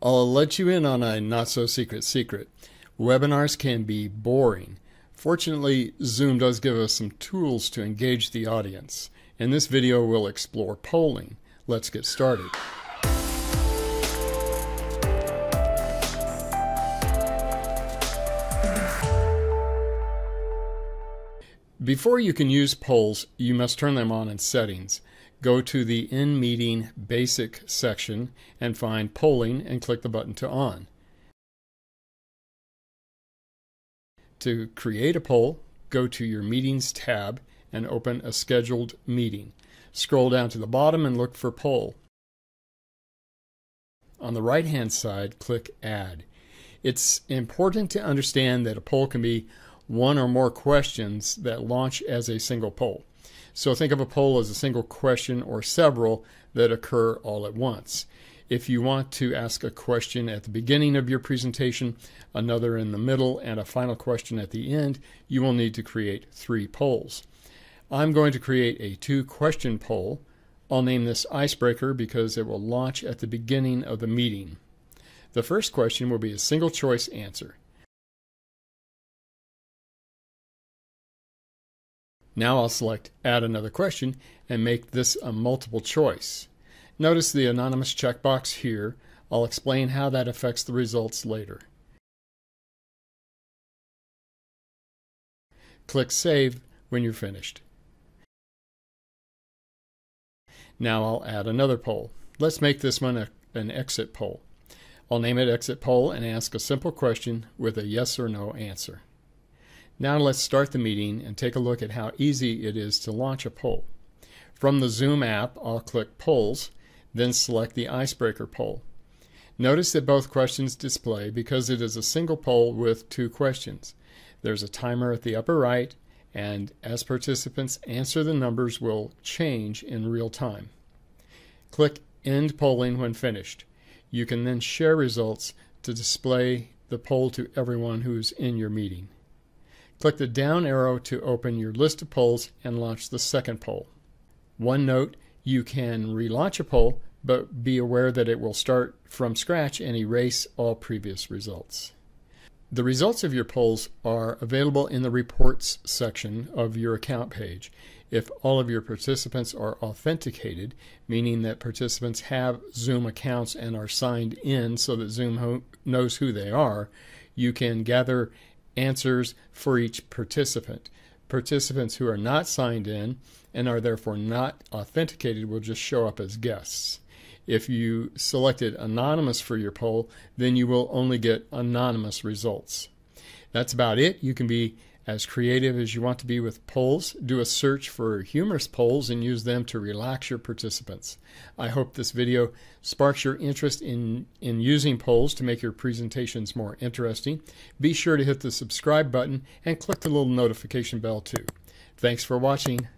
I'll let you in on a not-so-secret secret. Webinars can be boring. Fortunately, Zoom does give us some tools to engage the audience. In this video, we'll explore polling. Let's get started. Before you can use polls, you must turn them on in Settings. Go to the In-Meeting Basic section and find Polling and click the button to On. To create a poll, go to your Meetings tab and open a scheduled meeting. Scroll down to the bottom and look for Poll. On the right-hand side, click Add. It's important to understand that a poll can be one or more questions that launch as a single poll. So think of a poll as a single question or several that occur all at once. If you want to ask a question at the beginning of your presentation, another in the middle, and a final question at the end, you will need to create 3 polls. I'm going to create a 2-question poll. I'll name this Icebreaker because it will launch at the beginning of the meeting. The first question will be a single choice answer. Now I'll select Add Another Question and make this a multiple choice. Notice the anonymous checkbox here. I'll explain how that affects the results later. Click Save when you're finished. Now I'll add another poll. Let's make this one an exit poll. I'll name it Exit Poll and ask a simple question with a yes or no answer. Now let's start the meeting and take a look at how easy it is to launch a poll. From the Zoom app, I'll click Polls, then select the Icebreaker poll. Notice that both questions display because it is a single poll with 2 questions. There's a timer at the upper right, and as participants answer, the numbers will change in real time. Click End Polling when finished. You can then share results to display the poll to everyone who's in your meeting. Click the down arrow to open your list of polls and launch the second poll. One note, you can relaunch a poll, but be aware that it will start from scratch and erase all previous results. The results of your polls are available in the Reports section of your account page. If all of your participants are authenticated, meaning that participants have Zoom accounts and are signed in so that Zoom knows who they are, you can gather answers for each participant. Participants who are not signed in and are therefore not authenticated will just show up as guests. If you selected anonymous for your poll, then you will only get anonymous results. That's about it. You can be as creative as you want to be with polls. Do a search for humorous polls and use them to relax your participants. I hope this video sparks your interest in using polls to make your presentations more interesting. Be sure to hit the subscribe button and click the little notification bell too. Thanks for watching.